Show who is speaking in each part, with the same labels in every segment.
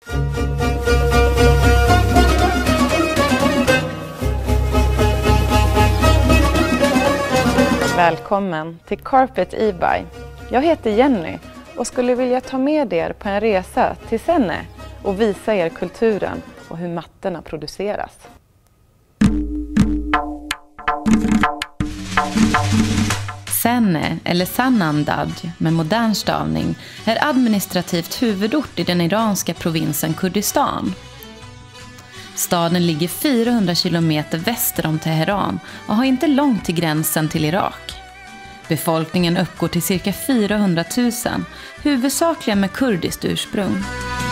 Speaker 1: Välkommen till Carpet eBay. Jag heter Jenny och skulle vilja ta med er på en resa till Senne och visa er kulturen och hur mattorna produceras. Senne, eller Sanandaj med modern stavning, är administrativt huvudort i den iranska provinsen Kurdistan. Staden ligger 400 kilometer väster om Teheran och har inte långt till gränsen till Irak. Befolkningen uppgår till cirka 400 000, huvudsakligen med kurdiskt ursprung.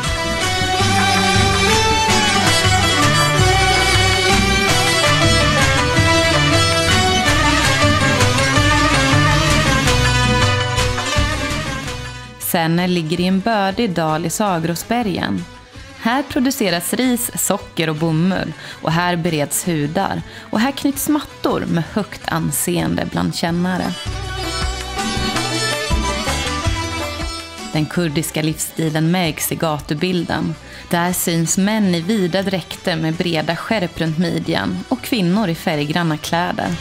Speaker 1: Senne ligger i en bördig dal i Zagrosbergen. Här produceras ris, socker och bomull och här bereds hudar och här knyts mattor med högt anseende bland kännare. Den kurdiska livsstilen märks i gatubilden. Där syns män i vida dräkter med breda skärp runt midjan och kvinnor i färggranna kläder.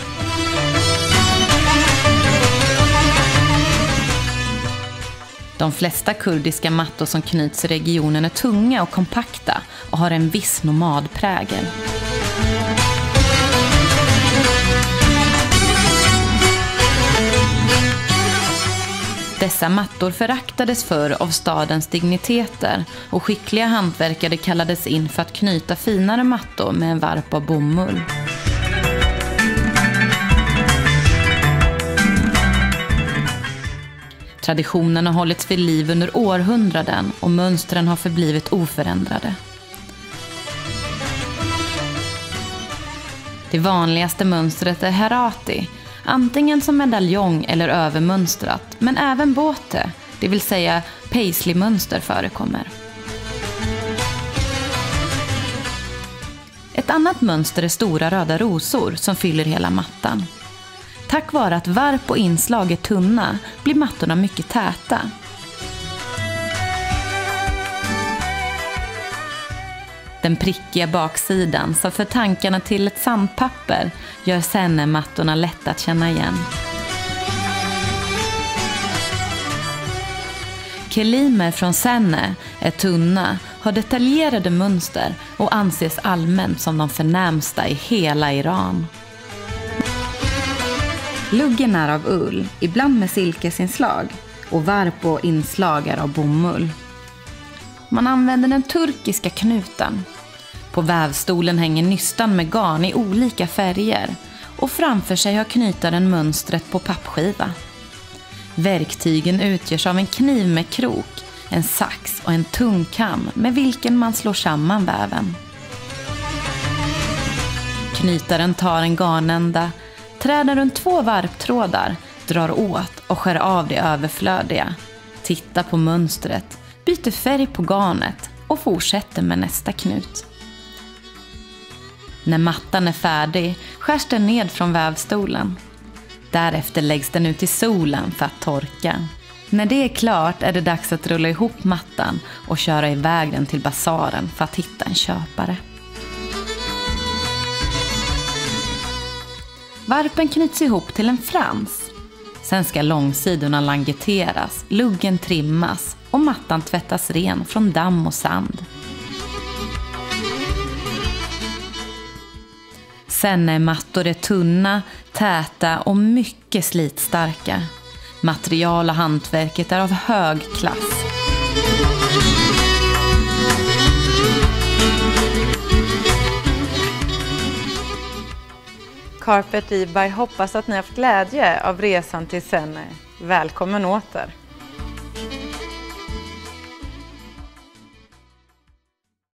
Speaker 1: De flesta kurdiska mattor som knyts i regionen är tunga och kompakta och har en viss nomadprägel. Dessa mattor föraktades förr av stadens digniteter och skickliga hantverkare kallades in för att knyta finare mattor med en varp av bomull. Traditionen har hållits vid liv under århundraden och mönstren har förblivit oförändrade. Det vanligaste mönstret är herati, antingen som medaljong eller övermönstrat, men även båte, det vill säga paisley-mönster förekommer. Ett annat mönster är stora röda rosor som fyller hela mattan. Tack vare att varp och inslag är tunna blir mattorna mycket täta. Den prickiga baksidan som för tankarna till ett sandpapper gör Senne-mattorna lätt att känna igen. Kelimer från Senne är tunna, har detaljerade mönster och anses allmänt som de förnämsta i hela Iran. Luggen är av ull, ibland med silkesinslag, och varp och inslag är av bomull. Man använder den turkiska knuten. På vävstolen hänger nystan med garn i olika färger och framför sig har knytaren mönstret på pappskiva. Verktygen utgörs av en kniv med krok, en sax och en tung kam med vilken man slår samman väven. Knytaren tar en garnända, träder runt 2 varptrådar, drar åt och skär av det överflödiga. Tittar på mönstret, byter färg på garnet och fortsätter med nästa knut. När mattan är färdig skärs den ned från vävstolen. Därefter läggs den ut i solen för att torka. När det är klart är det dags att rulla ihop mattan och köra iväg den till basaren för att hitta en köpare. Varpen knyts ihop till en frans. Sen ska långsidorna langeteras, luggen trimmas och mattan tvättas ren från damm och sand. Senne-mattor är tunna, täta och mycket slitstarka. Material och hantverket är av hög klass. Carpet eBay hoppas att ni har haft glädje av resan till Senne. Välkommen åter!